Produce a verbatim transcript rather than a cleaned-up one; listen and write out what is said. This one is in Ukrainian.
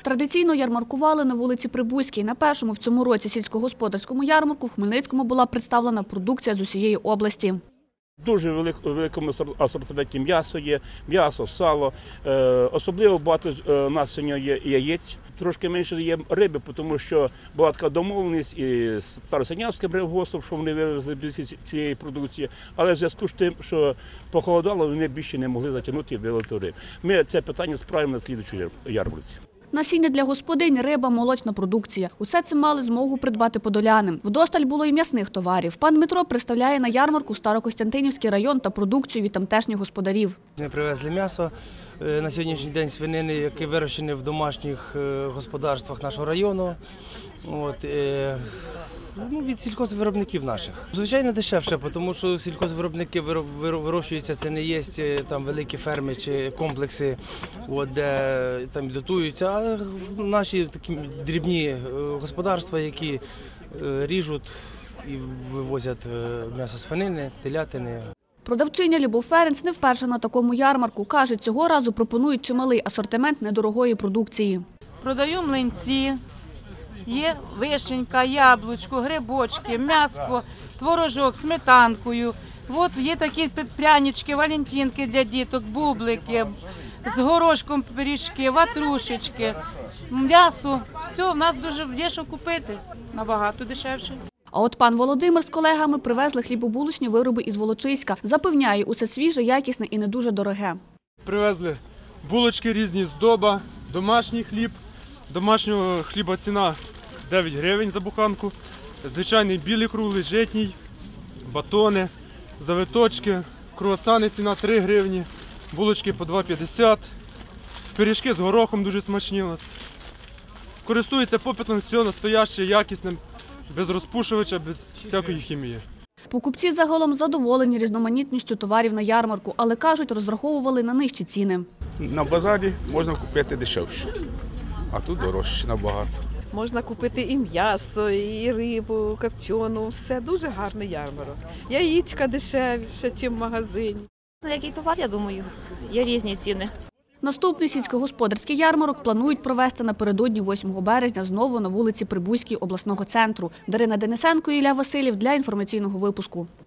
Традиційно ярмаркували на вулиці Прибузькій. На першому в цьому році сільськогосподарському ярмарку в Хмельницькому була представлена продукція з усієї області. Дуже великому асортименті м'ясо є, м'ясо, сало. Особливо багато у нас сьогодні є яєць. Трошки менше є риби, тому що була така домовленість і з Старосинявським рибгоспом, що вони вивезли більшість цієї продукції. Але в зв'язку з тим, що похолодало, вони більше не могли затягнути і вилити риб. Ми це питання справимо на слідчій ярмарці. Насіння для господинь, риба, молочна продукція. Усе це мали змогу придбати подоляни. Вдосталь було і м'ясних товарів. Пан Дмитро представляє на ярмарку Старокостянтинівський район та продукцію від тамтешніх господарів. Ми привезли м'ясо на сьогоднішній день свинини, яке вирощене в домашніх господарствах нашого району. От, ну, від сільхозвиробників наших. Звичайно, дешевше, тому що сільхозвиробники вирощуються, це не є там великі ферми чи комплекси, от, де там дотуються, а наші такі дрібні господарства, які ріжуть і вивозять м'ясо свинини, телятини. Продавчиня Любов Ференц не вперше на такому ярмарку. Каже, цього разу пропонують чималий асортимент недорогої продукції. Продаю млинці, є вишенька, яблучко, грибочки, м'яско, творожок, сметанкою. От є такі прянички, валентинки для діток, бублики, з горошком пиріжки, ватрушечки, м'ясо. Все, в нас дуже є що купити, набагато дешевше. А от пан Володимир з колегами привезли хлібобулочні вироби із Волочиська. Запевняє, усе свіже, якісне і не дуже дороге. Привезли булочки різні, здоба, домашній хліб. Домашнього хліба ціна дев'ять гривень за буханку. Звичайний білий круглий, житній, батони, завиточки, круасани ціна три гривні, булочки по два п'ятдесят. Пиріжки з горохом дуже смачні у нас. Користуються попитом, все настояще, якісним, без розпушувача, без всякої хімії. Покупці загалом задоволені різноманітністю товарів на ярмарку, але, кажуть, розраховували на нижчі ціни. На базарі можна купити дешевше, а тут дорожче набагато. Можна купити і м'ясо, і рибу, копчену, все дуже гарний ярмарок. Яєчка дешевше, ніж в магазині. Який товар, я думаю, є різні ціни. Наступний сільськогосподарський ярмарок планують провести напередодні восьмого березня знову на вулиці Прибузькій обласного центру. Дарина Денисенко, Ілля Василів для інформаційного випуску.